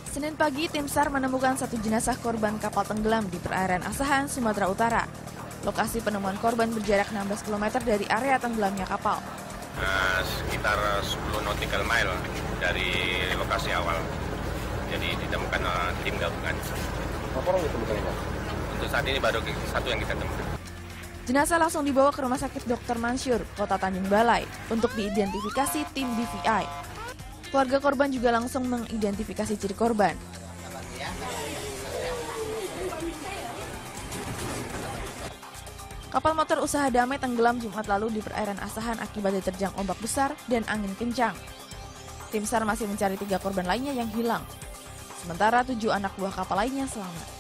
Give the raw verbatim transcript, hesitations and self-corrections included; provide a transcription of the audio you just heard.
Senin pagi, tim SAR menemukan satu jenazah korban kapal tenggelam di perairan Asahan, Sumatera Utara. Lokasi penemuan korban berjarak enam belas kilometer dari area tenggelamnya kapal. Uh, sekitar sepuluh nautical mile dari lokasi awal. Jadi ditemukan uh, tim gabungan. Berapa orang ditemukan ini? Untuk saat ini baru satu yang kita temukan. Jenazah langsung dibawa ke Rumah Sakit dokter Mansur, Kota Tanjung Balai, untuk diidentifikasi tim D V I. Keluarga korban juga langsung mengidentifikasi ciri korban. Kapal motor usaha Damai tenggelam Jumat lalu di perairan Asahan akibat diterjang ombak besar dan angin kencang. Tim SAR masih mencari tiga korban lainnya yang hilang. Sementara tujuh anak buah kapal lainnya selamat.